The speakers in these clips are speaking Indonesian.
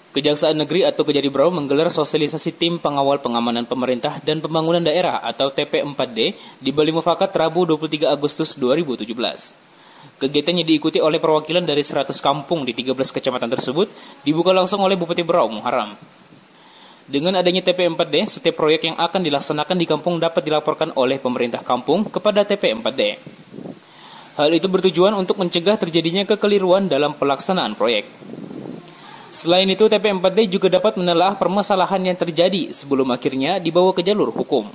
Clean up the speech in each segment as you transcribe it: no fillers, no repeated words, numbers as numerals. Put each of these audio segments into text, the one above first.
Kejaksaan Negeri atau Kejari Berau menggelar sosialisasi Tim Pengawal Pengamanan Pemerintah dan Pembangunan Daerah atau TP4D di Bali Mufakat Rabu 23 Agustus 2017. Kegiatannya diikuti oleh perwakilan dari 100 kampung di 13 kecamatan tersebut, dibuka langsung oleh Bupati Berau Muharram. Dengan adanya TP4D, setiap proyek yang akan dilaksanakan di kampung dapat dilaporkan oleh pemerintah kampung kepada TP4D. Hal itu bertujuan untuk mencegah terjadinya kekeliruan dalam pelaksanaan proyek. Selain itu, TP4D juga dapat menelaah permasalahan yang terjadi sebelum akhirnya dibawa ke jalur hukum.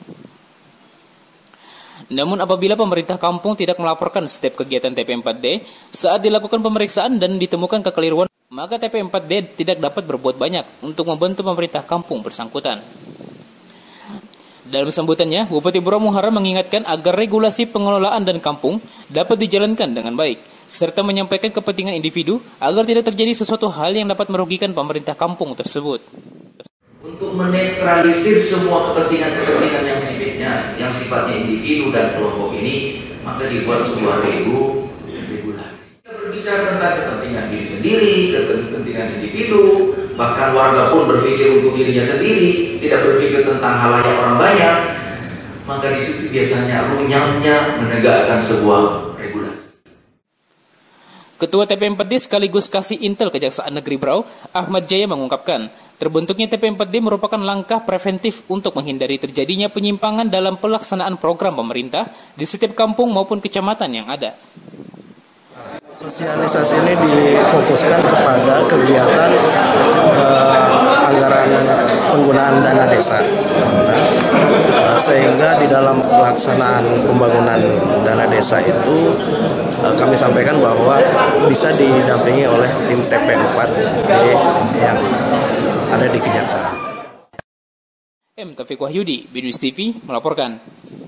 Namun apabila pemerintah kampung tidak melaporkan setiap kegiatan TP4D saat dilakukan pemeriksaan dan ditemukan kekeliruan, maka TP4D tidak dapat berbuat banyak untuk membantu pemerintah kampung bersangkutan. Dalam sambutannya, Bupati Berau Muharram mengingatkan agar regulasi pengelolaan dan kampung dapat dijalankan dengan baik, serta menyampaikan kepentingan individu agar tidak terjadi sesuatu hal yang dapat merugikan pemerintah kampung tersebut. Untuk menetralisir semua kepentingan-kepentingan yang sifatnya individu dan kelompok ini, maka dibuat sebuah regulasi. Kita berbicara tentang kepentingan diri sendiri, kepentingan individu, bahkan warga pun berpikir untuk dirinya sendiri, tidak berpikir tentang halayak orang banyak, maka di situ biasanya runyamnya menegakkan sebuah regulasi. Ketua TP4D sekaligus Kasih Intel Kejaksaan Negeri Berau, Ahmad Jaya mengungkapkan, terbentuknya TP4D merupakan langkah preventif untuk menghindari terjadinya penyimpangan dalam pelaksanaan program pemerintah di setiap kampung maupun kecamatan yang ada. Sosialisasi ini difokuskan kepada kegiatan anggaran penggunaan dana desa. Sehingga di dalam pelaksanaan pembangunan dana desa itu kami sampaikan bahwa bisa didampingi oleh tim TP4D yang ada di Kejaksaan. Taufik Wahyudi, BNews TV melaporkan.